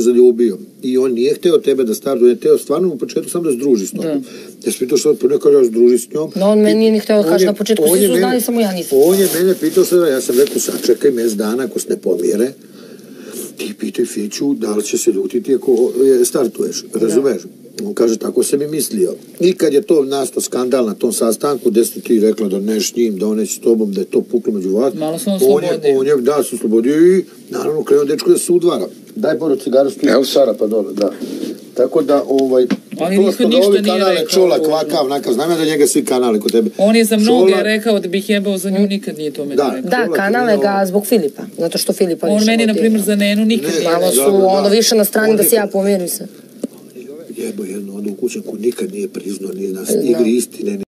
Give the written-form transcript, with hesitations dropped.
zaljubio i on nije hteo tebe da startu, on je hteo stvarno u početku samo da se druži s tobom. Ja sam pitao što ponekad ja se druži s njom. No, on meni nije ni hteo da kaže na početku, svi su znali, samo ja nisam. On je mene pitao što ja sam rekao, sačekaj mjesec dana ako se ne pomire, ti pitaj Fiću da li će se ljutiti ako startuješ, razumeš? On kaže, tako sam i mislio. I kad je to nastao skandal na tom sastanku, gde ste ti rekla da neš s njim, da on neće s tobom, da je to puklo među vas. Malo sam oslobodio. On je, da, se oslobodio i naravno krenuo dečko da se udvara. Daj Boro cigaru, evo Sara, pa dole, da. Tako da, ali niko ništa nije rekao. Čolak, vakav, nakav, znam ja da njega svi kanali kod tebe. On je za mnoge rekao da bih jebao za nju, nikad nije to meni rekao. Da, kanale ga zbog Filipa, zato što Filipa više. On meni, na primjer, za Nenu nikad nije. Malo su ono više na strani da se ja pomirim se. Jebo jedno, onda u kućanku nikad nije priznao ni na igri istine.